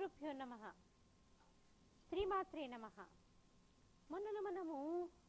గురుభ్యో నమః. శ్రీమాత్రే నమః. మొన్న మనము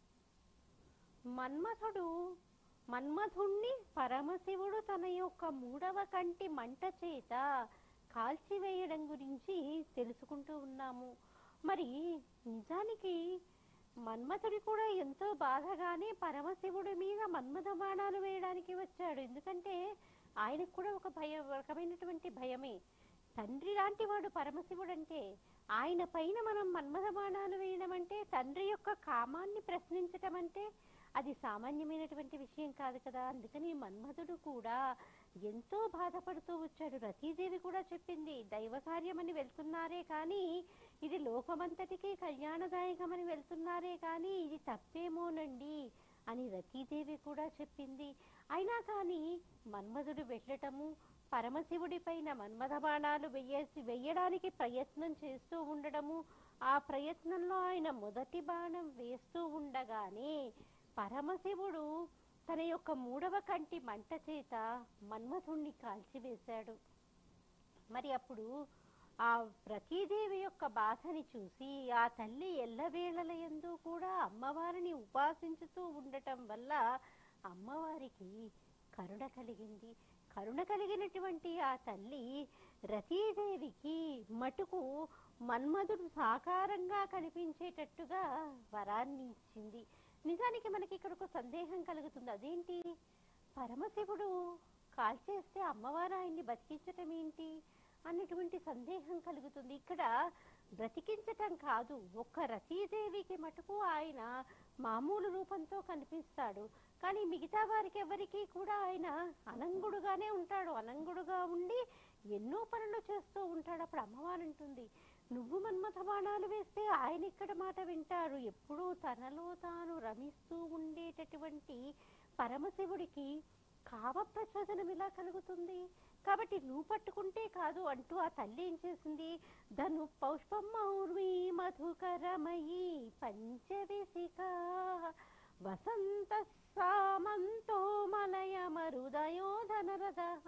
మన్మథుణ్ణి పరమశివుడు తన యొక్క 3వ కంటి మంట చేత కాల్చివేయడం గురించి తెలుసుకుంటూ ఉన్నాము. మరి నిజానికి మన్మథుడు కూడా ఎంతో బాధగానే పరమశివుడి మీద మన్మథ బాణాలు వేయడానికి వచ్చాడు. ఎందుకంటే ఆయనకు కూడా ఒక రకమైనటువంటి భయమే. తండ్రి లాంటి వాడు పరమశివుడు అంటే ఆయన పైన మనం మన్మథ బాణాలు వేయడం అంటే, తండ్రి యొక్క కామాన్ని ప్రశ్నించటం అంటే అది సామాన్యమైనటువంటి విషయం కాదు కదా. అందుకని మన్మథుడు కూడా ఎంతో బాధపడుతూ వచ్చాడు. రతీదేవి కూడా చెప్పింది, దైవ కార్యమని వెళ్తున్నారే కానీ ఇది లోకమంతటికీ కళ్యాణదాయకమని వెళ్తున్నారే కానీ ఇది తప్పేమోనండి అని రతీదేవి కూడా చెప్పింది. అయినా కానీ మన్మథుడు వెళ్ళటము, పరమశివుడి పైన మన్మథ బాణాలు వెయ్యడానికి ప్రయత్నం చేస్తూ ఉండడము, ఆ ప్రయత్నంలో ఆయన మొదటి బాణం వేస్తూ ఉండగానే పరమశివుడు తన యొక్క 3వ కంటి మంట చేత మన్మథుణ్ణి కాల్చివేశాడు. మరి అప్పుడు ఆ రతీదేవి యొక్క బాధని చూసి ఆ తల్లి ఎల్లవేళలయందు కూడా అమ్మవారిని ఉపాసించుతూ ఉండటం వల్ల అమ్మవారికి కరుణ కలిగింది. కరుణ కలిగినటువంటి ఆ తల్లి రతీదేవికి మటుకు మన్మథుడు సాకారంగా కనిపించేటట్టుగా వరాన్ని ఇచ్చింది. నిజానికి మనకి ఇక్కడ ఒక సందేహం కలుగుతుంది. అదేంటి, పరమశివుడు కాల్చేస్తే అమ్మవారు ఆయన్ని బతికించటం ఏంటి అన్నటువంటి సందేహం కలుగుతుంది. ఇక్కడ బ్రతికించటం కాదు, ఒక్క రతీదేవికి మటుకు ఆయన మామూలు రూపంతో కనిపిస్తాడు. కానీ మిగతా వారికి ఎవరికి కూడా ఆయన అనంగుడుగానే ఉంటాడు. అనంగుడుగా ఉండి ఎన్నో పనులు చేస్తూ ఉంటాడు. అప్పుడు అమ్మవారు అంటుంది, నువ్వు మన్మథ బాణాలు వేస్తే ఆయన ఇక్కడ మాట వింటారు. ఎప్పుడూ తనలో తాను రమిస్తూ ఉండేటటువంటి పరమశివుడికి కామ ప్రచోదనం ఇలా కలుగుతుంది. కాబట్టి నువ్వు పట్టుకుంటే కాదు అంటూ ఆ తల్లి ఏం చేసింది, ధను పౌష్పమౌర్వి మధుకరమయీ పంచవిశిక వసంత సామంతో మలయ మరుదయోధనరథః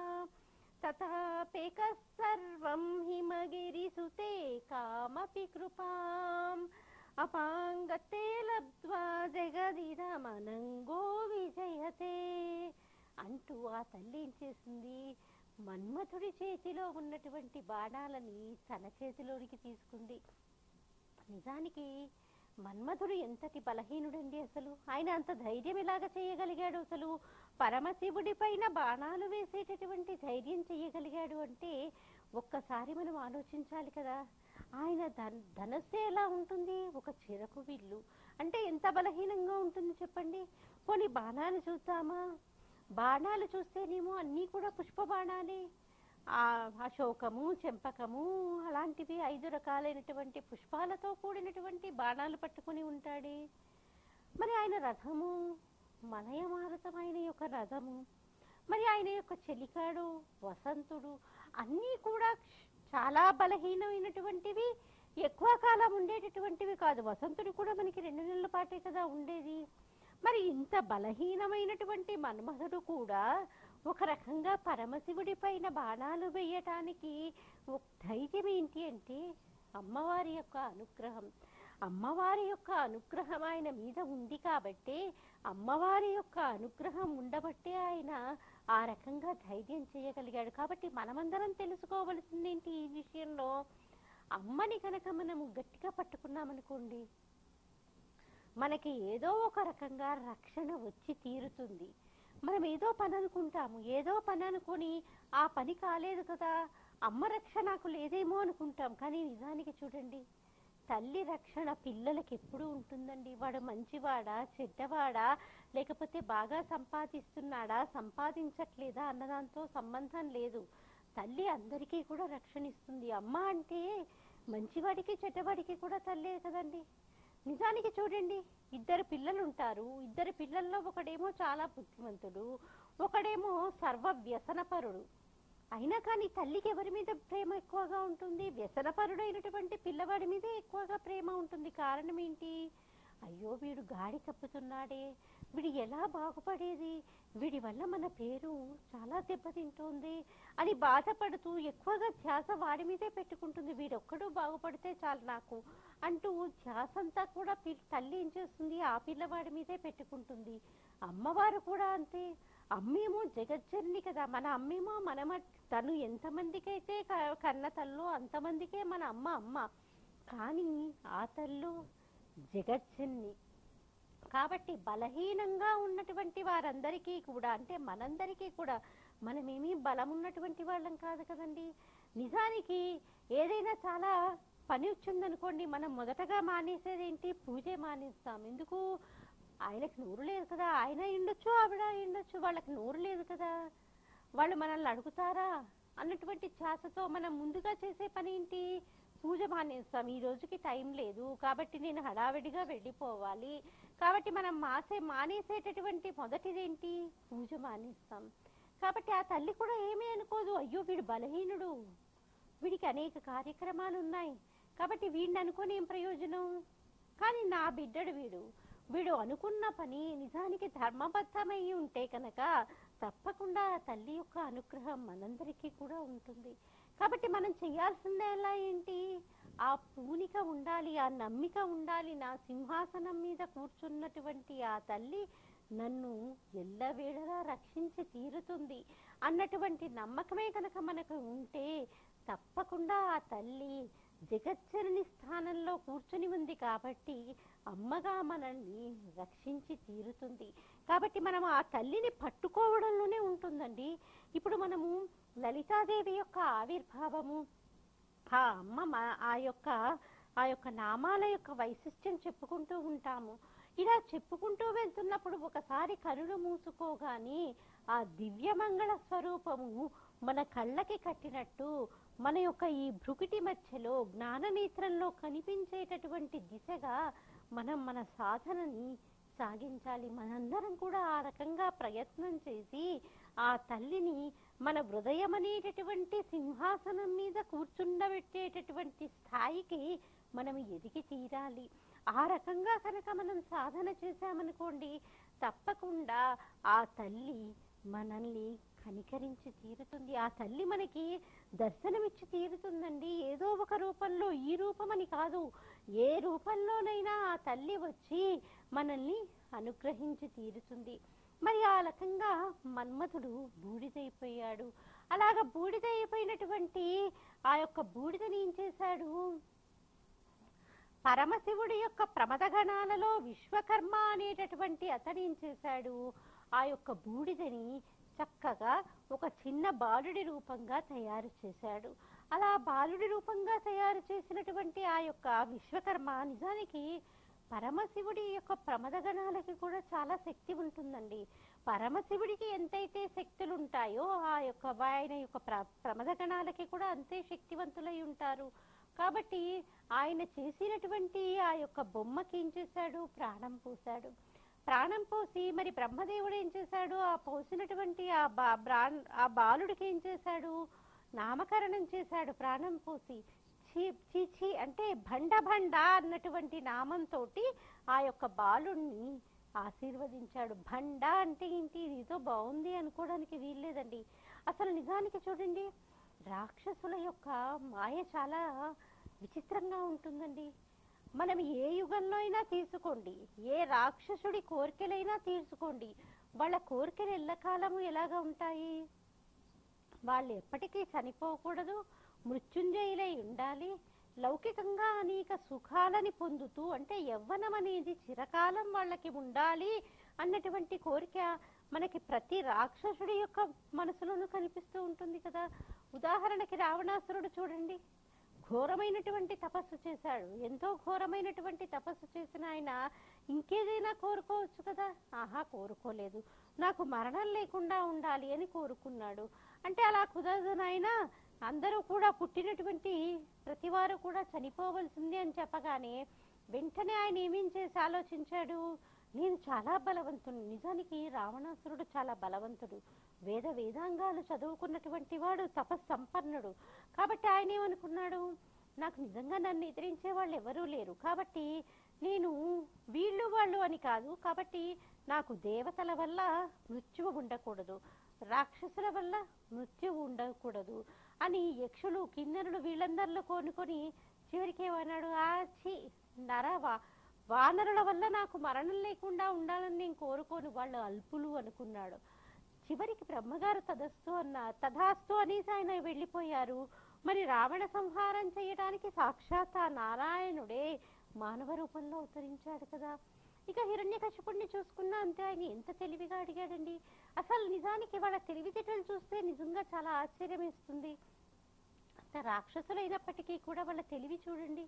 తథాపేక సర్వం హిమగిరిసుతే కామపి కృపాం అపాంగతే లబ్ధ్వా జగదిదమనంగో విజయతే అంటూ ఆ తల్లి ఏం చేసింది, మన్మథుడి చేతిలో ఉన్నటువంటి బాణాలని తన చేతిలోనికి తీసుకుంది. నిజానికి మన్మథుడు ఎంతటి బలహీనుడండి. అసలు ఆయన అంత ధైర్యం ఎలాగ చేయగలిగాడు? అసలు పరమశివుడి పైన బాణాలు వేసేటటువంటి ధైర్యం చేయగలిగాడు అంటే ఒక్కసారి మనం ఆలోచించాలి కదా. ఆయన ధనస్సు ఎలా ఉంటుంది? ఒక చెరకు విల్లు అంటే ఎంత బలహీనంగా ఉంటుంది చెప్పండి. పోనీ బాణాలు చూద్దామా? బాణాలు చూస్తేనేమో అన్నీ కూడా పుష్ప బాణాలే. అశోకము, చెంపకము అలాంటివి 5 రకాలైనటువంటి పుష్పాలతో కూడినటువంటి బాణాలు పట్టుకుని ఉంటాడే. మరి ఆయన రథము మలయమారుతమైన యొక్క రథము, మరి ఆయన యొక్క చెలికాడు వసంతుడు అన్నీ కూడా చాలా బలహీనమైనటువంటివి, ఎక్కువ కాలం ఉండేటటువంటివి కాదు. వసంతుడు కూడా మనకి 2 నెలల పాటే కదా ఉండేది. మరి ఇంత బలహీనమైనటువంటి మన్మథుడు కూడా ఒక రకంగా పరమశివుడి పైన బాణాలు వేయటానికి ఒక ధైర్యం ఏంటి అంటే అమ్మవారి యొక్క అనుగ్రహం. అమ్మవారి యొక్క అనుగ్రహం ఆయన మీద ఉంది కాబట్టి, అమ్మవారి యొక్క అనుగ్రహం ఉండబట్టే ఆయన ఆ రకంగా ధైర్యం చేయగలిగాడు. కాబట్టి మనమందరం తెలుసుకోవలసింది ఏంటి ఈ విషయంలో, అమ్మని కనుక మనము గట్టిగా పట్టుకున్నామనుకోండి, మనకి ఏదో ఒక రకంగా రక్షణ వచ్చి తీరుతుంది. మనం ఏదో పని అనుకుంటాము, ఏదో పని అనుకొని ఆ పని కాలేదు కదా, అమ్మ రక్షణ నాకు లేదేమో అనుకుంటాం. కానీ నిజానికి చూడండి, తల్లి రక్షణ పిల్లలకి ఎప్పుడూ ఉంటుందండి. వాడు మంచివాడా చెడ్డవాడా, లేకపోతే బాగా సంపాదిస్తున్నాడా సంపాదించట్లేదా అన్నదాంతో సంబంధం లేదు. తల్లి అందరికీ కూడా రక్షణ ఇస్తుంది. అమ్మ అంటే మంచివాడికి చెడ్డవాడికి కూడా తల్లే కదండి. నిజానికి చూడండి, 2 పిల్లలు ఉంటారు. 2 పిల్లల్లో ఒకడేమో చాలా బుద్ధిమంతుడు, ఒకడేమో సర్వ వ్యసనపరుడు. అయినా కానీ తల్లికి ఎవరి మీద ప్రేమ ఎక్కువగా ఉంటుంది? వ్యసనపరుడైనటువంటి పిల్లవాడి మీదే ఎక్కువగా ప్రేమ ఉంటుంది. కారణం ఏంటి? అయ్యో వీడు గాడి తప్పుతున్నాడే, వీడు ఎలా బాగుపడేది, వీడి వల్ల మన పేరు చాలా దెబ్బతింటోంది అని బాధపడుతూ ఎక్కువగా ధ్యాస వాడి మీదే పెట్టుకుంటుంది. వీడొక్కడు బాగుపడితే చాలు నాకు అంటూ ధ్యాస అంతా కూడా తల్లి ఏం చేస్తుంది, ఆ పిల్లవాడి మీదే పెట్టుకుంటుంది. అమ్మవారు కూడా అంతే. అమ్మేమో జగజ్జనని కదా, మన అమ్మేమో తను ఎంతమందికైతే కన్న తల్లో అంతమందికే మన అమ్మ అమ్మ. కానీ ఆ తల్లు జగజ్జనని కాబట్టి బలహీనంగా ఉన్నటువంటి వారందరికీ కూడా, అంటే మనందరికీ కూడా, మనమేమీ బలం ఉన్నటువంటి వాళ్ళం కాదు కదండి. నిజానికి ఏదైనా చాలా పని వచ్చిందనుకోండి, మనం మొదటగా మానేసేది ఏంటి, పూజే మానేస్తాం. ఎందుకు, ఆయనకు నోరు లేదు కదా, ఆయన ఉండొచ్చు ఆవిడ ఉండొచ్చు, వాళ్ళకి నోరు లేదు కదా, వాళ్ళు మనల్ని అడుగుతారా అన్నటువంటి ధ్యాసతో మనం ముందుగా చేసే పని ఏంటి, పూజ మానేస్తాం. ఈ రోజుకి టైం లేదు కాబట్టి నేను హడావిడిగా వెళ్ళిపోవాలి కాబట్టి మనం మానేసేటటువంటి మొదటిదేంటి, పూజ మానేస్తాం. కాబట్టి ఆ తల్లి కూడా ఏమీ అనుకోదు, అయ్యో వీడు బలహీనుడు, వీడికి అనేక కార్యక్రమాలు ఉన్నాయి కాబట్టి వీడిని అనుకొని ఏం ప్రయోజనం. కానీ నా బిడ్డడు వీడు అనుకున్న పని నిజానికి ధర్మబద్ధమై ఉంటే కనుక తప్పకుండా ఆ తల్లి యొక్క అనుగ్రహం మనందరికీ కూడా ఉంటుంది. కాబట్టి మనం చేయాల్సిందల్లా ఏంటి, ఆ పూనిక ఉండాలి, ఆ నమ్మిక ఉండాలి. నా సింహాసనం మీద కూర్చున్నటువంటి ఆ తల్లి నన్ను ఎల్లవేళలా రక్షించి తీరుతుంది అన్నటువంటి నమ్మకమే కనుక మనకు ఉంటే తప్పకుండా ఆ తల్లి జగజ్జనని స్థానంలో కూర్చుని ఉంది కాబట్టి అమ్మగా మనల్ని రక్షించి తీరుతుంది. కాబట్టి మనం ఆ తల్లిని పట్టుకోవడంలోనే ఉంటుందండి. ఇప్పుడు మనము లలితాదేవి యొక్క ఆవిర్భావము, ఆ అమ్మ ఆ యొక్క నామాల యొక్క వైశిష్ట్యం చెప్పుకుంటూ ఉంటాము. ఇలా చెప్పుకుంటూ వెళ్తున్నప్పుడు ఒకసారి కనులు మూసుకోగానే ఆ దివ్యమంగళ స్వరూపము మన కళ్ళకి కట్టినట్టు మన యొక్క ఈ భృకుటి మధ్యలో జ్ఞాననేత్రంలో కనిపించేటటువంటి దిశగా మనం మన సాధనని సాగించాలి. మనందరం కూడా ఆ రకంగా ప్రయత్నం చేసి ఆ తల్లిని మన హృదయం అనేటటువంటి సింహాసనం మీద కూర్చుండబెట్టేటటువంటి స్థాయికి మనం ఎదిగి తీరాలి. ఆ రకంగా కనుక మనం సాధన చేశామనుకోండి తప్పకుండా ఆ తల్లి మనల్ని కనికరించి తీరుతుంది. ఆ తల్లి మనకి దర్శనమిచ్చి తీరుతుందండి. ఏదో ఒక రూపంలో, ఈ రూపమని కాదు, ఏ రూపంలోనైనా ఆ తల్లి వచ్చి మనల్ని అనుగ్రహించి తీరుతుంది. మరి ఆ రకంగా మన్మథుడు బూడిదైపోయాడు. అలాగ బూడిదైపోయినటువంటి ఆ యొక్క బూడిదని ఏం చేశాడు, పరమశివుడి యొక్క ప్రమదగణాలలో విశ్వకర్మ అనేటటువంటి అతను ఏం చేశాడు, ఆ యొక్క బూడిదని చక్కగా ఒక చిన్న బాలుడి రూపంగా తయారు చేశాడు. అలా బాలుడి రూపంగా తయారు చేసినటువంటి ఆ యొక్క విశ్వకర్మ నిజానికి పరమశివుడి యొక్క ప్రమదగణాలకి కూడా చాలా శక్తి ఉంటుందండి. పరమశివుడికి ఎంతైతే శక్తులు ఉంటాయో ఆ యొక్క ఆయన యొక్క ప్రమదగణాలకి కూడా అంతే శక్తివంతులై ఉంటారు. కాబట్టి ఆయన చేసినటువంటి ఆ యొక్క బొమ్మకి ఏం చేశాడు, ప్రాణం పోశాడు. ప్రాణం పోసి మరి బ్రహ్మదేవుడు ఏం చేశాడు, ఆ పోసినటువంటి ఆ బాలుడికి ఏం చేశాడు, నామకరణం చేశాడు ప్రాణం పోసి. చీచి అంటే భండ అన్నటువంటి నామంతో ఆ యొక్క బాలుడిని ఆశీర్వదించాడు. భండ అంటే ఏంటి, ఇదో బాగుంది అనుకోవడానికి వీల్లేదండి. అసలు నిజానికి చూడండి, రాక్షసుల యొక్క మాయ చాలా విచిత్రంగా ఉంటుందండి. మనం ఏ యుగంలో అయినా తీసుకోండి, ఏ రాక్షసుడి కోరికలైనా తీసుకోండి, వాళ్ళ కోరికలు ఎల్లకాలము ఎలాగా ఉంటాయి, వాళ్ళు ఎప్పటికీ చనిపోకూడదు, మృత్యుంజయులై ఉండాలి, లౌకికంగా అనేక సుఖాలని పొందుతూ, అంటే యవ్వనం అనేది చిరకాలం వాళ్ళకి ఉండాలి అన్నటువంటి కోరిక మనకి ప్రతి రాక్షసుడి యొక్క మనసులోనూ కనిపిస్తూ ఉంటుంది కదా. ఉదాహరణకి రావణాసురుడు చూడండి, ఘోరమైనటువంటి తపస్సు చేశాడు. ఎంతో ఘోరమైనటువంటి తపస్సు చేసిన ఆయన ఇంకేదైనా కోరుకోవచ్చు కదా, ఆహా కోరుకోలేదు, నాకు మరణం లేకుండా ఉండాలి అని కోరుకున్నాడు. అంటే అలా కుదరదు నాయన, అందరూ కూడా పుట్టినటువంటి ప్రతివారు కూడా చనిపోవలసింది అని చెప్పగానే వెంటనే ఆయన ఏమేం చేసి ఆలోచించాడు, నేను చాలా బలవంతుడు. నిజానికి రావణాసురుడు చాలా బలవంతుడు, వేదాంగాలు చదువుకున్నటువంటి వాడు, తపస్సంపన్నుడు. కాబట్టి ఆయన ఏమనుకున్నాడు, నాకు నిజంగా నన్ను ఎదిరించే వాళ్ళు ఎవరూ లేరు కాబట్టి నేను వీళ్ళు వాళ్ళు అని కాదు, కాబట్టి నాకు దేవతల వల్ల మృత్యువు ఉండకూడదు, రాక్షసుల వల్ల మృత్యువు ఉండకూడదు అని యక్షులు, కిన్నరులు వీళ్ళందరిలో కోనుకొని చివరికి ఏమన్నాడు, ఆచి వానరుల వల్ల నాకు మరణం లేకుండా ఉండాలని నేను కోరుకోను, వాళ్ళు అల్పులు అనుకున్నాడు. చివరికి బ్రహ్మగారు తథాస్తు అనేసి ఆయన వెళ్ళిపోయారు. మరి రావణ సంహారం చేయడానికి సాక్షాత్ ఆ నారాయణుడే మానవ రూపంలో అవతరించాడు కదా. ఇక హిరణ్యకశిపుణ్ణి చూసుకున్నా అంతే, ఆయన ఎంత తెలివిగా అడిగాడండి. అసలు నిజానికి వాళ్ళ తెలివితేటలు చూస్తే నిజంగా చాలా ఆశ్చర్యం వేస్తుంది. అంత రాక్షసులైనప్పటికీ కూడా వాళ్ళ తెలివి చూడండి.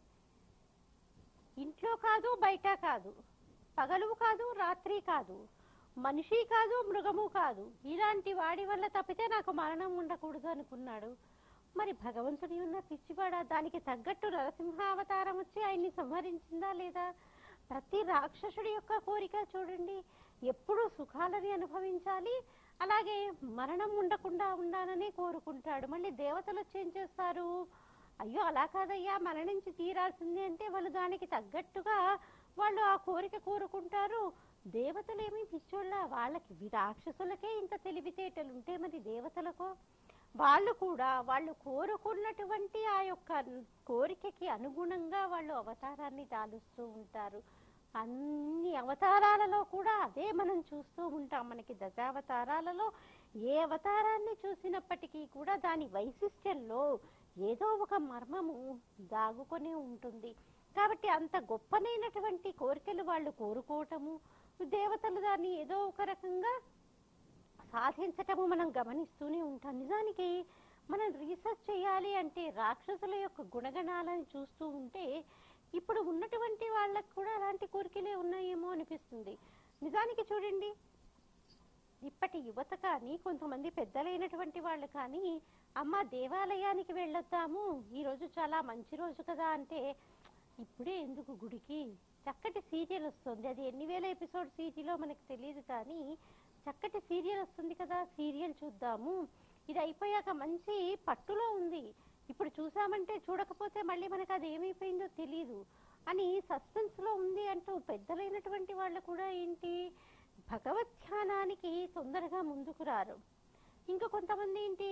ఇంట్లో కాదు, బయట కాదు, పగలు కాదు, రాత్రి కాదు, మనిషి కాదు, మృగము కాదు, ఇలాంటి వాడి వల్ల తప్పితే నాకు మరణం ఉండకూడదు అనుకున్నాడు. మరి భగవంతుడి ఉన్న పిచ్చివాడ, దానికి తగ్గట్టు నరసింహావతారం వచ్చి ఆయన్ని సంహరించిందా లేదా? ప్రతి రాక్షసుడి యొక్క కోరిక చూడండి, ఎప్పుడూ సుఖాలని అనుభవించాలి, అలాగే మరణం ఉండకుండా ఉండాలని కోరుకుంటాడు. మళ్ళీ దేవతలు వచ్చి ఏం చేస్తారు, అయ్యో అలా కాదయ్యా మరణించి తీరాల్సింది అంటే వాళ్ళు దానికి తగ్గట్టుగా వాళ్ళు ఆ కోరిక కోరుకుంటారు. దేవతలేమీ పిచ్చోళ్ళ, వాళ్ళకి రాక్షసులకే ఇంత తెలివితేటలు ఉంటే మరి దేవతలకో? వాళ్ళు కూడా వాళ్ళు కోరుకున్నటువంటి ఆ యొక్క కోరికకి అనుగుణంగా వాళ్ళు అవతారాన్ని దాలుస్తూ ఉంటారు. అన్ని అవతారాలలో కూడా అదే మనం చూస్తూ ఉంటాం. మనకి దశావతారాలలో ఏ అవతారాన్ని చూసినప్పటికీ కూడా దాని వైశిష్ట్యంలో ఏదో ఒక మర్మము దాగుకొని ఉంటుంది. కాబట్టి అంత గొప్పనైనటువంటి కోరికలు వాళ్ళు కోరుకోవటము, దేవతలు దాన్ని ఏదో ఒక రకంగా సాధించటము మనం గమనిస్తూనే ఉంటాం. నిజానికి మనం రీసెర్చ్ చేయాలి అంటే రాక్షసుల యొక్క గుణగణాలను చూస్తూ ఉంటే ఇప్పుడు ఉన్నటువంటి వాళ్ళకు కూడా అలాంటి కోరికలే ఉన్నాయేమో అనిపిస్తుంది. నిజానికి చూడండి, ఇప్పటి యువత కానీ కొంతమంది పెద్దలైనటువంటి వాళ్ళు కానీ, అమ్మ దేవాలయానికి వెళ్ళొద్దాము, ఈరోజు చాలా మంచి రోజు కదా అంటే, ఇప్పుడే ఎందుకు గుడికి, చక్కటి సీరియల్ వస్తుంది, అది ఎన్ని వేల ఎపిసోడ్ సీరియలో మనకు తెలియదు కానీ చక్కటి సీరియల్ వస్తుంది కదా, సీరియల్ చూద్దాము, ఇది అయిపోయాక మంచి పట్టులో ఉంది, ఇప్పుడు చూసామంటే చూడకపోతే మళ్ళీ మనకు అది ఏమైపోయిందో తెలియదు అని సస్పెన్స్లో ఉంది అంటూ పెద్దలైనటువంటి వాళ్ళు కూడా ఏంటి భగవద్ ధ్యానానికి తొందరగా ముందుకు రారు. ఇంకా కొంతమంది ఏంటి,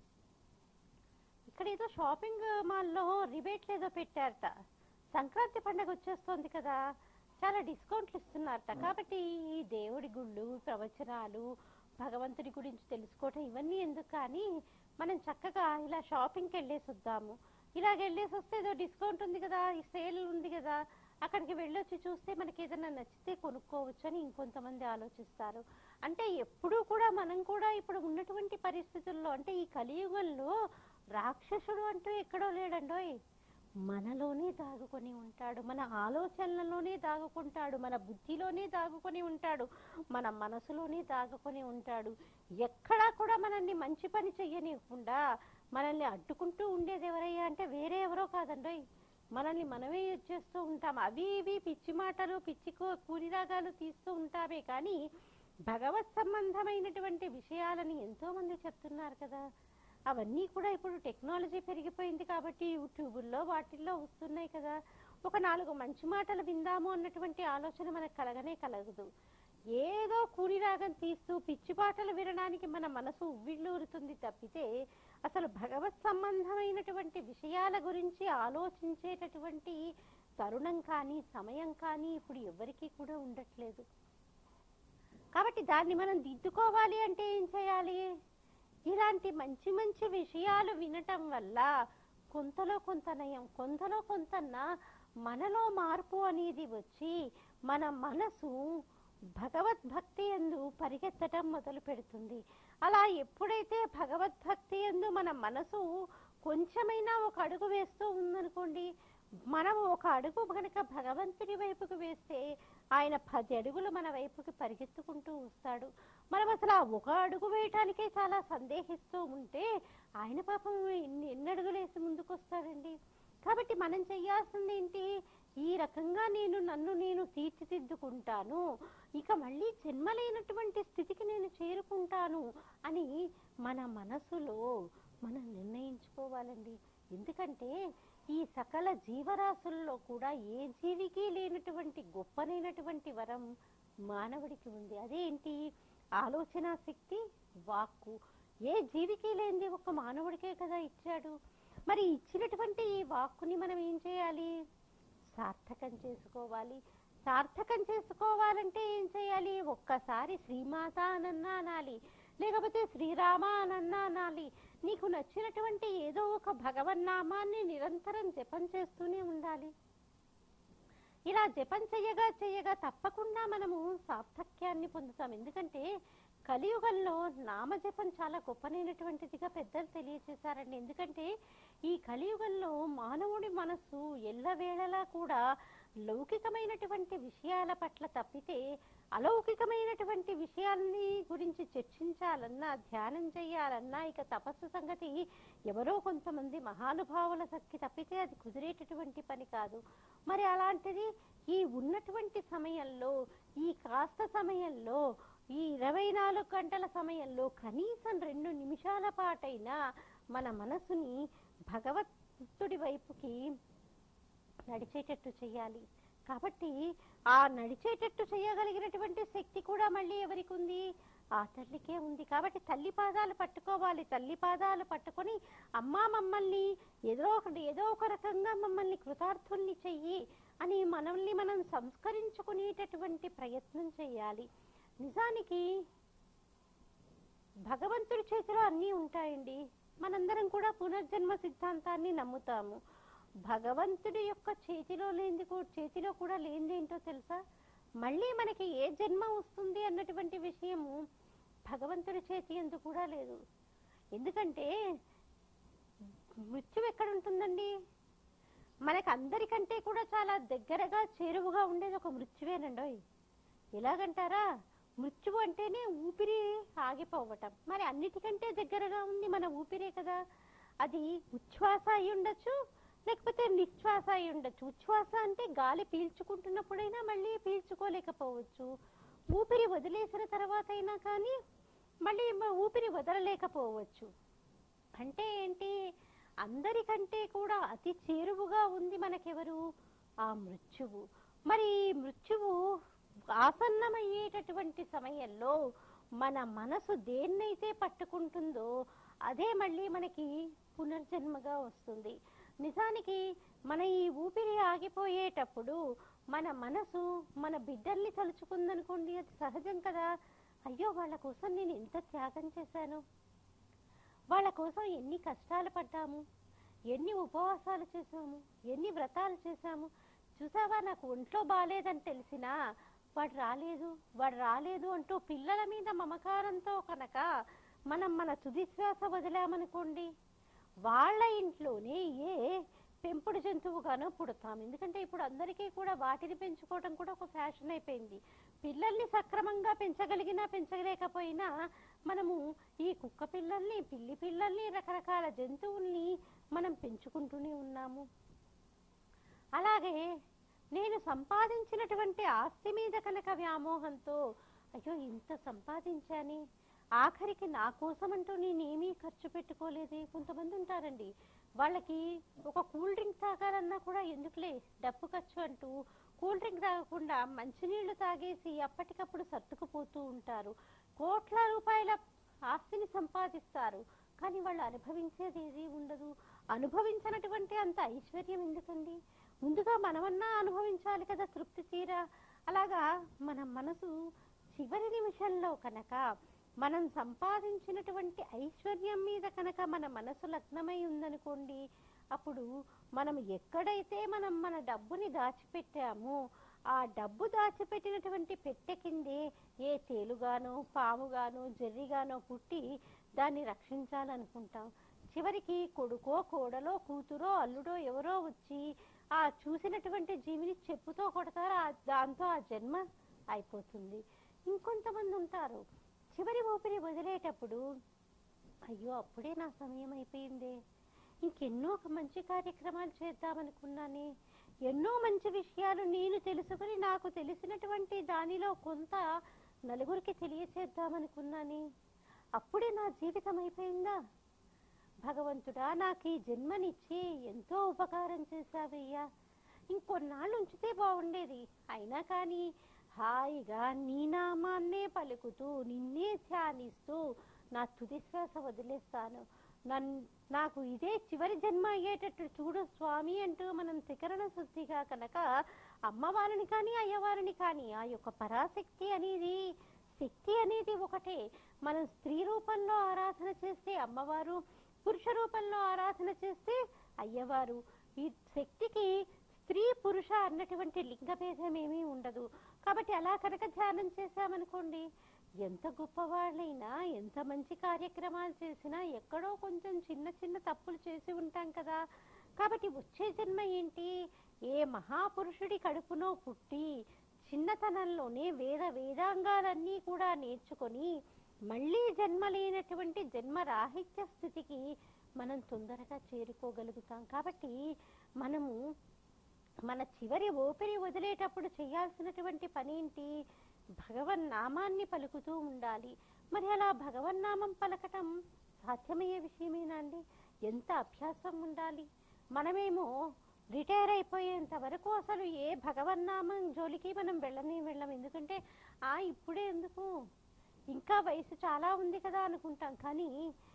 ఇక్కడ ఏదో షాపింగ్ మాల్లో రిబేట్లు ఏదో పెట్టారట, సంక్రాంతి పండుగ వచ్చేస్తోంది కదా, చాలా డిస్కౌంట్లు ఇస్తున్నారట, కాబట్టి ఈ దేవుడి గుళ్ళు, ప్రవచనాలు, భగవంతుడి గురించి తెలుసుకోవటం ఇవన్నీ ఎందుకు కానీ మనం చక్కగా ఇలా షాపింగ్కి వెళ్ళేసి వద్దాము, ఇలాగ వెళ్ళేసి వస్తే ఏదో డిస్కౌంట్ ఉంది కదా, ఈ సేల్ ఉంది కదా, అక్కడికి వెళ్ళొచ్చి చూస్తే మనకి ఏదైనా నచ్చితే కొనుక్కోవచ్చు అని ఇంకొంతమంది ఆలోచిస్తారు. అంటే ఎప్పుడూ కూడా మనం కూడా ఇప్పుడు ఉన్నటువంటి పరిస్థితుల్లో, అంటే ఈ కలియుగంలో రాక్షసుడు అంటూ ఎక్కడో లేడండోయ్, మనలోనే దాగుకొని ఉంటాడు, మన ఆలోచనలలోనే దాగుకుంటాడు, మన బుద్ధిలోనే దాగుకొని ఉంటాడు, మన మనసులోనే దాగుకొని ఉంటాడు. ఎక్కడా కూడా మనల్ని మంచి పని చెయ్యనివ్వకుండా మనల్ని అడ్డుకుంటూ ఉండేది ఎవరయ్యా అంటే వేరే ఎవరో కాదండోయ్, మనల్ని మనమే చేస్తూ ఉంటాం. అవి ఇవి పిచ్చి మాటలు, పిచ్చి కూలిరాగాలు తీస్తూ ఉంటామే కానీ భగవత్ సంబంధమైనటువంటి విషయాలని ఎంతోమంది చెప్తున్నారు కదా. అవన్నీ కూడా ఇప్పుడు టెక్నాలజీ పెరిగిపోయింది కాబట్టి యూట్యూబుల్లో వాటిల్లో వస్తున్నాయి కదా, ఒక 4 మంచి మాటలు విందాము అన్నటువంటి ఆలోచన మనకు కలగనే కలగదు. ఏదో కూలిరాగం తీస్తూ పిచ్చి పాటలు వినడానికి మన మనసు ఉవ్విళ్ళూరుతుంది తప్పితే అసలు భగవత్ సంబంధమైనటువంటి విషయాల గురించి ఆలోచించేటటువంటి తరుణం కానీ సమయం కానీ ఇప్పుడు ఎవరికీ కూడా ఉండట్లేదు. కాబట్టి దాన్ని మనం దిద్దుకోవాలి అంటే ఏం చేయాలి, ఇలాంటి మంచి మంచి విషయాలు వినటం వల్ల కొంతలో కొంత నయం, కొంతలో కొంత మనలో మార్పు అనేది వచ్చి మన మనసు భగవద్భక్తి యందు పరిగెత్తటం మొదలు పెడుతుంది. అలా ఎప్పుడైతే భగవద్భక్తి యందు మన మనసు కొంచెమైనా ఒక అడుగు వేస్తూ ఉందనుకోండి, మనం ఒక అడుగు కనుక భగవంతుడి వైపుకు వేస్తే ఆయన 10 అడుగులు మన వైపుకి పరిగెత్తుకుంటూ వస్తాడు. మనం అసలు ఆ ఒక అడుగు వేయటానికే చాలా సందేహిస్తూ ఉంటే ఆయన పాపం ఎన్ని అడుగులు వేసి ముందుకు వస్తాడండి. కాబట్టి మనం చెయ్యాల్సింది ఏంటి, ఈ రకంగా నన్ను నేను తీర్చిదిద్దుకుంటాను, ఇక మళ్ళీ జన్మలేనటువంటి స్థితికి నేను చేరుకుంటాను అని మన మనసులో మనం నిర్ణయించుకోవాలండి. ఎందుకంటే ఈ సకల జీవరాశుల్లో కూడా ఏ జీవికి లేనటువంటి గొప్పనైనటువంటి వరం మానవుడికి ఉంది. అదేంటి? ఆలోచన శక్తి, వాక్కు. ఏ జీవికి లేనిది ఒక్క మానవుడికే కదా ఇచ్చాడు. మరి ఇచ్చినటువంటి ఈ వాక్కుని మనం ఏం చేయాలి? సార్థకం చేసుకోవాలి. సార్థకం చేసుకోవాలంటే ఏం చేయాలి? ఒక్కసారి శ్రీమాత అనన్నా అనాలి, లేకపోతే శ్రీరామ అనన్నా అనాలి. నీకు నచ్చినటువంటి ఏదో ఒక భగవన్నామాన్ని నిరంతరం జపం చేస్తూనే ఉండాలి. ఇలా జపం చేయగా తప్పకుండా మనము సార్థక్యాన్ని పొందుతాం. ఎందుకంటే కలియుగంలో నామజపం చాలా గొప్పనైనటువంటిదిగా పెద్దలు తెలియచేశారండి. ఎందుకంటే ఈ కలియుగంలో మానవుడి మనస్సు ఎల్లవేళలా కూడా లౌకికమైనటువంటి విషయాల పట్ల తప్పితే అలౌకికమైనటువంటి విషయాల్ని గురించి చర్చించాలన్నా, ధ్యానం చేయాలన్నా, ఇక తపస్సు సంగతి ఎవరో కొంతమంది మహానుభావుల శక్తి తప్పితే అది కుదిరేటటువంటి పని కాదు. మరి అలాంటిది ఈ ఉన్నటువంటి సమయంలో, ఈ కాస్త సమయంలో, ఈ 24 గంటల సమయంలో కనీసం 2 నిమిషాల పాటైనా మన మనసుని భగవంతుడి వైపుకి నడిచేటట్టు చేయాలి. కాబట్టి ఆ నడిచేటట్టు చేయగలిగినటువంటి శక్తి కూడా మళ్ళీ ఎవరికి ఉంది? ఆ తల్లికే ఉంది. కాబట్టి తల్లి పాదాలు పట్టుకోవాలి. తల్లి పాదాలు పట్టుకొని అమ్మా మమ్మల్ని ఏదో ఒక రకంగా మమ్మల్ని కృతార్థుల్ని చెయ్యి అని మనల్ని మనం సంస్కరించుకునేటటువంటి ప్రయత్నం చేయాలి. నిజానికి భగవంతుడి చేతిలో అన్నీ ఉంటాయండి. మనందరం కూడా పునర్జన్మ సిద్ధాంతాన్ని నమ్ముతాము. భగవంతుడి యొక్క చేతిలో కూడా లేనిదేంటో తెలుసా? మళ్ళీ మనకి ఏ జన్మ వస్తుంది అన్నటువంటి విషయము భగవంతుడి చేతి యందు కూడా లేదు. ఎందుకంటే మృత్యు ఎక్కడ ఉంటుందండి? మనకు అందరికంటే కూడా చాలా దగ్గరగా చేరువుగా ఉండేది ఒక మృత్యువేనండోయ్. ఎలాగంటారా? మృత్యువు అంటేనే ఊపిరి ఆగిపోవటం. మరి అన్నిటికంటే దగ్గరగా ఉంది మన ఊపిరే కదా. అది ఉచ్ఛ్వాస అయి ఉండొచ్చు, లేకపోతే నిశ్వాస అయి ఉండొచ్చు. ఉచ్ఛ్వాస అంటే గాలి పీల్చుకుంటున్నప్పుడైనా మళ్ళీ పీల్చుకోలేకపోవచ్చు. ఊపిరి వదిలేసిన తర్వాత అయినా కానీ మళ్ళీ ఊపిరి వదలలేకపోవచ్చు. అంటే ఏంటి? అందరికంటే కూడా అతి చేరువుగా ఉంది మనకెవరు? ఆ మృత్యువు. మరి మృత్యువు ఆసన్నమయ్యేటటువంటి సమయంలో మన మనసు దేన్నైతే పట్టుకుంటుందో అదే మళ్ళీ మనకి పునర్జన్మగా వస్తుంది. నిజానికి మన ఈ ఊపిరి ఆగిపోయేటప్పుడు మన మనసు మన బిడ్డల్ని తలుచుకుందనుకోండి, అది సహజం కదా. అయ్యో, వాళ్ళ కోసం నేను ఎంత త్యాగం చేశాను, వాళ్ళ కోసం ఎన్ని కష్టాలు పడ్డాము, ఎన్ని ఉపవాసాలు చేశాము, ఎన్ని వ్రతాలు చేశాము. చూసావా, నాకు ఒంట్లో బాగాలేదని తెలిసినా వాడు రాలేదు అంటూ పిల్లల మీద మమకారంతో కనుక మనం మన తుది శ్వాస వదిలామనుకోండి, వాళ్ళ ఇంట్లోనే ఏ పెంపుడు జంతువుగానో పుడతాం. ఎందుకంటే ఇప్పుడు అందరికీ కూడా వాటిని పెంచుకోవడం కూడా ఒక ఫ్యాషన్ అయిపోయింది. పిల్లల్ని సక్రమంగా పెంచగలిగినా పెంచలేకపోయినా మనము ఈ కుక్క పిల్లల్ని, పిల్లి పిల్లల్ని, రకరకాల జంతువుల్ని మనం పెంచుకుంటూనే ఉన్నాము. అలాగే నేను సంపాదించినటువంటి ఆస్తి మీద కనుక వ్యామోహంతో అయ్యో ఇంత సంపాదించాని, ఆఖరికి నా కోసం అంటూ నేనేమీ ఖర్చు పెట్టుకోలేదే. కొంతమంది ఉంటారండి, వాళ్ళకి ఒక కూల్ డ్రింక్ తాగాలన్నా కూడా ఎందుకులే డబ్బు ఖర్చు అంటూ కూల్ డ్రింక్ తాగకుండా మంచినీళ్లు తాగేసి అప్పటికప్పుడు సర్దుకుపోతూ ఉంటారు. కోట్ల రూపాయల ఆస్తిని సంపాదిస్తారు, కానీ వాళ్ళు అనుభవించేది ఏది ఉండదు. అనుభవించినటువంటి అంత ఐశ్వర్యం ఎందుకండి? ముందుగా మనమన్నా అనుభవించాలి కదా తృప్తి తీరా. అలాగా మన మనసు చివరి నిమిషంలో కనుక మనం సంపాదించినటువంటి ఐశ్వర్యం మీద కనుక మన మనసు లగ్నమై ఉందనుకోండి, అప్పుడు మనం ఎక్కడైతే మనం మన డబ్బుని దాచిపెట్టామో ఆ డబ్బు దాచిపెట్టినటువంటి పెట్టె కిందే ఏ తేలుగానో, పాముగానో, జర్రిగానో పుట్టి దాన్ని రక్షించాలనుకుంటాం. చివరికి కొడుకో, కోడలో, కూతురో, అల్లుడో ఎవరో వచ్చి ఆ చూసినటువంటి జీవిని చెప్పుతో కొడతారు. దాంతో ఆ జన్మ అయిపోతుంది. ఇంకొంతమంది ఉంటారు, చివరి ఊపిరి వదిలేటప్పుడు అయ్యో అప్పుడే నా సమయం అయిపోయిందే, ఇంకెన్నో మంచి కార్యక్రమాలు చేద్దామనుకున్నానే, ఎన్నో మంచి విషయాలు నేను తెలుసుకుని నాకు తెలిసినటువంటి దానిలో కొంత నలుగురికి తెలియచేద్దామనుకున్నానే, అప్పుడే నా జీవితం అయిపోయిందా? భగవంతుడా, నాకు ఈ జన్మనిచ్చి ఎంతో ఉపకారం చేశావయ్యా, ఇంకొన్నాళ్ళు ఉంచితే బాగుండేది. అయినా కానీ హాయిగా నీ నామాన్నే పలుకుతూ నిన్నే ధ్యానిస్తూ నా తుది శ్వాస వదిలేస్తాను, నాకు ఇదే చివరి జన్మ అయ్యేటట్టు చూడు స్వామి అంటూ మనం త్రికరణ శుద్ధిగా కనుక అమ్మవారిని కానీ అయ్యవారిని కానీ ఆ యొక్క పరాశక్తి అనేది, శక్తి అనేది ఒకటే. మనం స్త్రీ రూపంలో ఆరాధన చేస్తే అమ్మవారు, పురుష రూపంలో ఆరాధన చేస్తే అయ్యవారు. ఈ శక్తికి స్త్రీ పురుష అన్నటువంటి లింగభేదం ఏమీ ఉండదు. కాబట్టి అలా కనుక ధ్యానం చేశామనుకోండి, ఎంత గొప్పవాళ్ళైనా ఎంత మంచి కార్యక్రమాలు చేసినా ఎక్కడో కొంచెం చిన్న చిన్న తప్పులు చేసి ఉంటాం కదా. కాబట్టి వచ్చే జన్మ ఏంటి, ఏ మహాపురుషుడి కడుపునో పుట్టి చిన్నతనంలోనే వేదాంగాలన్నీ కూడా నేర్చుకొని మళ్ళీ జన్మ లేనటువంటి జన్మరాహిత్య స్థితికి మనం తొందరగా చేరుకోగలుగుతాం. కాబట్టి మనము మన చివరి ఊపిరి వదిలేటప్పుడు చేయాల్సినటువంటి పని ఏంటి, భగవన్నామాన్ని పలుకుతూ ఉండాలి. మరి అలా భగవన్నామం పలకటం సాధ్యమయ్యే విషయమేనా అండి? ఎంత అభ్యాసం ఉండాలి. మనమేమో రిటైర్ అయిపోయేంత వరకు అసలు ఏ భగవన్నామం జోలికి మనం వెళ్ళం. ఎందుకంటే ఇప్పుడే ఎందుకు, ఇంకా వయసు చాలా ఉంది కదా అనుకుంటాం. కానీ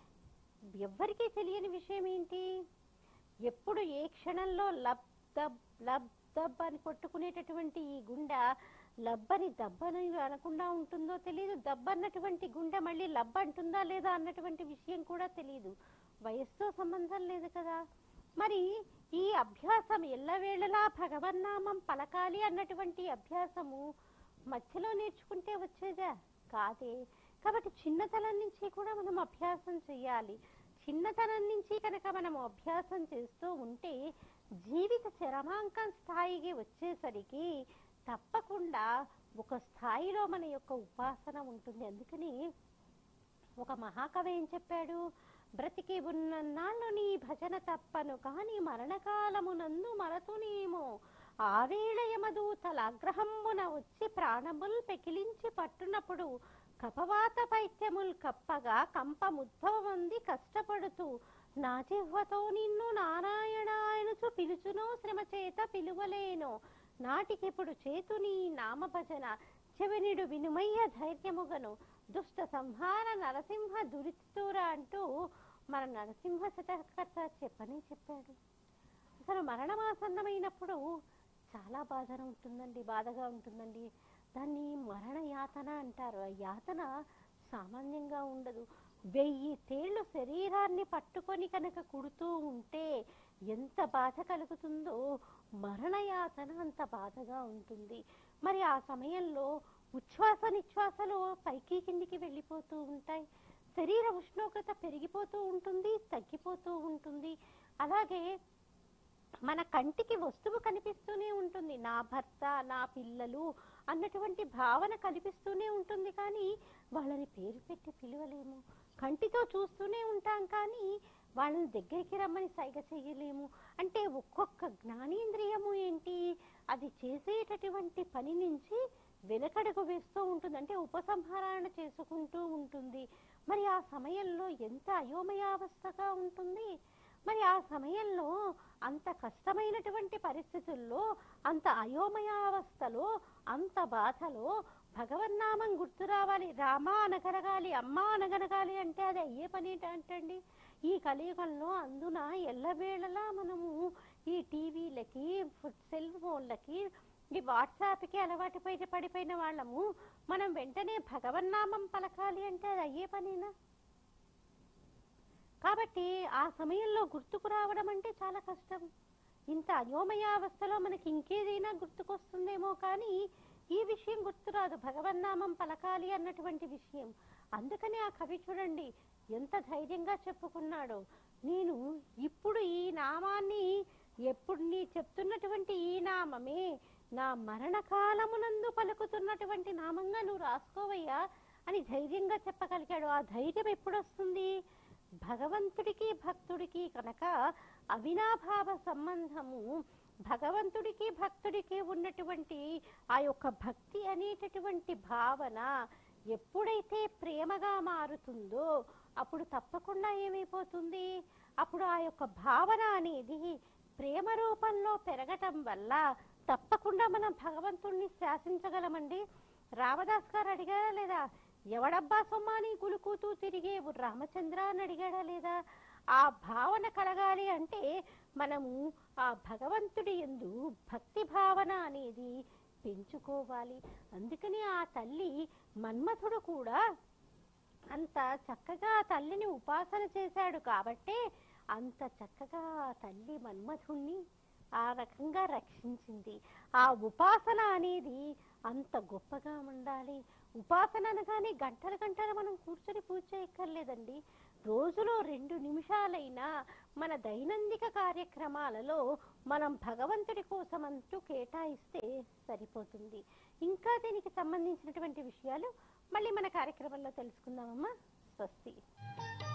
ఎవ్వరికీ తెలియని విషయం ఏంటి, ఎప్పుడు ఏ క్షణంలో లబ్ దబ్ లబ్ దబ్ అని కొట్టుకునేటటువంటి ఈ గుండె లబ్బని దబ్బని అనకుండా ఉంటుందో తెలియదు, దబ్బన్నటువంటి గుండె మళ్ళీ లబ్బ అంటుందా లేదా అన్నటువంటి విషయం కూడా తెలియదు. వయస్సుతో సంబంధం లేదు కదా. మరి ఈ అభ్యాసం ఎల్లవేళలా భగవన్నామం పలకాలి అన్నటువంటి అభ్యాసము మధ్యలో నేర్చుకుంటే వచ్చేదా కాదే. కాబట్టి చిన్నతనం నుంచి కూడా మనం అభ్యాసం చేయాలి. చిన్నతనం నుంచి కనుక మనం అభ్యాసం చేస్తూ ఉంటే జీవిత చరమాంకం స్థాయికి వచ్చేసరికి తప్పకుండా ఒక స్థాయిలో మన యొక్క ఉపాసన ఉంటుంది. అందుకని ఒక మహాకవి ఏం చెప్పాడు, బ్రతికి ఉన్నన్నాళ్ళు నీ భజన తప్పను కానీ మరణకాలమునందు మరతునేమో, ఆవేళ యమదూతల అగ్రహమ్మున వచ్చి ప్రాణముల్ పెకిలించి పట్టునప్పుడు కపవాత పైత్యముల్ కప్పగా కంపముద్భవమంది కష్టపడుతూ నా జిహ్వతో నిన్ను నారాయణాయనుచు పిలుచునో శ్రమ చేత పిలువలేను, నాటికిప్పుడు చేతుని నామ భజన చెవినిడు వినుమయ్య ధైర్యముగను దుష్ట సంహార నరసింహ దురితుర అంటూ మన నరసింహ శతకర్త చెప్పాడు. అసలు మరణమాసన్నమైనప్పుడు చాలా బాధగా ఉంటుందండి. దాన్ని మరణ యాతన అంటారు. ఆ యాతన సామాన్యంగా ఉండదు. 1000 తేళ్లు శరీరాన్ని పట్టుకొని కనుక కుడుతూ ఉంటే ఎంత బాధ కలుగుతుందో మరణయాతన అంత బాధగా ఉంటుంది. మరి ఆ సమయంలో ఉచ్ఛ్వాస నిశ్వాసలు పైకి కిందికి వెళ్ళిపోతూ ఉంటాయి. శరీర ఉష్ణోగ్రత పెరిగిపోతూ ఉంటుంది, తగ్గిపోతూ ఉంటుంది. అలాగే మన కంటికి వస్తువు కనిపిస్తూనే ఉంటుంది, నా భర్త నా పిల్లలు అన్నటువంటి భావన కనిపిస్తూనే ఉంటుంది. కానీ వాళ్ళని పేరు పెట్టి పిలవలేము. కంటితో చూస్తూనే ఉంటాం కానీ వాళ్ళని దగ్గరికి రమ్మని సైగ చెయ్యలేము. అంటే ఒక్కొక్క జ్ఞానేంద్రియము ఏంటి, అది చేసేటటువంటి పని నుంచి వెనకడుగు వేస్తూ ఉంటుంది, అంటే ఉపసంహరణ చేసుకుంటూ ఉంటుంది. మరి ఆ సమయంలో ఎంత అయోమయావస్థగా ఉంటుంది. మరి ఆ సమయంలో అంత కష్టమైనటువంటి పరిస్థితుల్లో, అంత అయోమయావస్థలో, అంత బాధలో భగవన్నామం గుర్తు రావాలి. రామా అనగరగాలి, అమ్మా అనగరగాలి అంటే అది అయ్యే పని ఏంటంటండి ఈ కలియుగంలో. అందున ఎల్లవేళలా మనము ఈ టీవీలకి, సెల్ ఫోన్లకి, ఈ వాట్సాప్కి అలవాటు పడిపోయిన వాళ్ళము. మనం వెంటనే భగవన్నామం పలకాలి అంటే అది అయ్యే పనేనా? కాబట్టి ఆ సమయంలో గుర్తుకు రావడం అంటే చాలా కష్టం. ఇంత అయోమయావస్థలో మనకి ఇంకేదైనా గుర్తుకొస్తుందేమో కానీ ఈ విషయం గుర్తురాదు, భగవన్నామం పలకాలి అన్నటువంటి విషయం. అందుకని ఆ కవి చూడండి ఎంత ధైర్యంగా చెప్పుకున్నాడో, నేను ఇప్పుడు ఈ నామాన్ని, ఎప్పుడు నీ చెప్తున్నటువంటి ఈ నామమే నా మరణకాలమునందు పలుకుతున్నటువంటి నామంగా నువ్వు రాసుకోవయ్యా అని ధైర్యంగా చెప్పగలిగాడు. ఆ ధైర్యం ఎప్పుడు వస్తుంది? భగవంతుడికి భక్తుడికి కనుక అవినాభావ సంబంధము, భగవంతుడికి భక్తుడికి ఉన్నటువంటి ఆ యొక్క భక్తి అనేటటువంటి భావన ఎప్పుడైతే ప్రేమగా మారుతుందో అప్పుడు తప్పకుండా ఏమైపోతుంది, అప్పుడు ఆ యొక్క భావన అనేది ప్రేమ రూపంలో పెరగటం వల్ల తప్పకుండా మనం భగవంతుణ్ణి శాసించగలమండి. రామదాస్ గారు అడిగారా లేదా, ఎవడబ్బా సొమ్మాని కులుకుతూ తిరిగేవు రామచంద్ర అని అడిగాడా లేదా? ఆ భావన కలగాలి అంటే మనము ఆ భగవంతుడి యందు భక్తి భావన అనేది పెంచుకోవాలి. అందుకని ఆ తల్లి మన్మథుడు కూడా అంత చక్కగా ఆ తల్లిని ఉపాసన చేశాడు కాబట్టే అంత చక్కగా ఆ తల్లి మన్మథుణ్ణి ఆ రకంగా రక్షించింది. ఆ ఉపాసన అనేది అంత గొప్పగా ఉండాలి. ఉపాసన అనగానే గంటలు గంటలు మనం కూర్చొని పూజ చేయక్కర్లేదండి. రోజులో 2 నిమిషాలైనా మన దైనందిక కార్యక్రమాలలో మనం భగవంతుడి కోసం అంటూ కేటాయిస్తే సరిపోతుంది. ఇంకా దీనికి సంబంధించినటువంటి విషయాలు మళ్ళీ మన కార్యక్రమంలో తెలుసుకుందామమ్మా. స్వస్తి.